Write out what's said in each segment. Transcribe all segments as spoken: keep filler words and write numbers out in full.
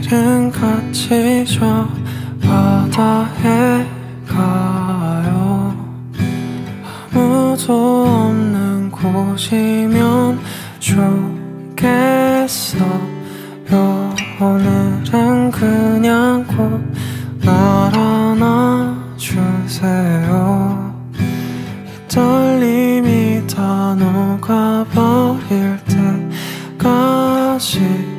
내일은 같이 저 바다에 가요. 아무도 없는 곳이면 좋겠어요. 오늘은 그냥 꼭 날 안아주세요. 이 떨림이 다 녹아버릴 때까지.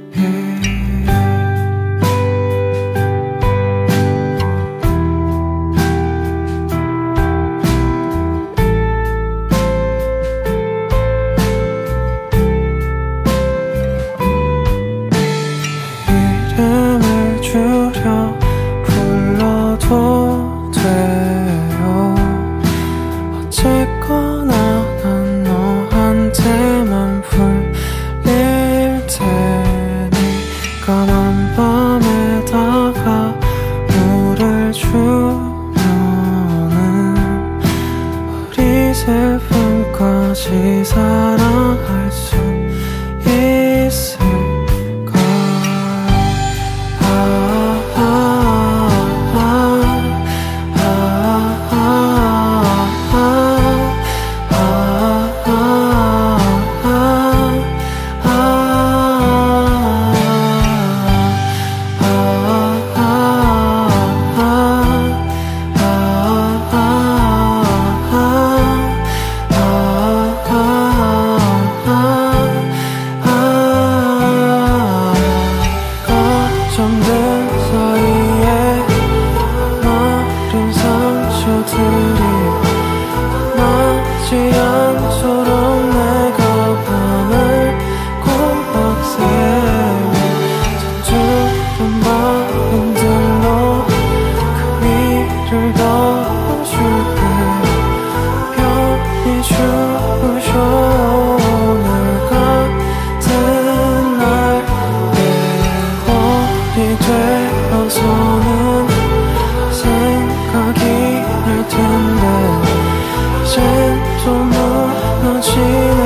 이름을 줄여 불러도 돼요. 어쨌거나 난 너한테만 풀릴 테니 까만 밤에다가 물을 주면은 우리 슬픔까지 사랑할 수 있을까. 잠든 사이에 마른 상처들이 나지 않도록 내가 밤을 꼬박 새워 젖은 마음들로 그 위를 덮어줄게. 편히 주무셔요. 오늘 같은 날 되어서는 생각이 날 텐데 이젠 또 무너지네.